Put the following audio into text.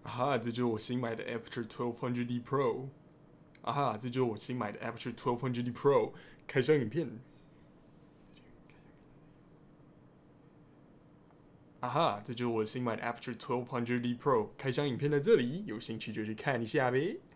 啊哈，这就是我新买的 Aperture 1200D Pro。啊哈，这就是我新买的 Aperture 1200D Pro 开箱影片。啊哈，这就是我新买的 Aperture 1200D Pro 开箱影片在这里，有兴趣就去看一下呗。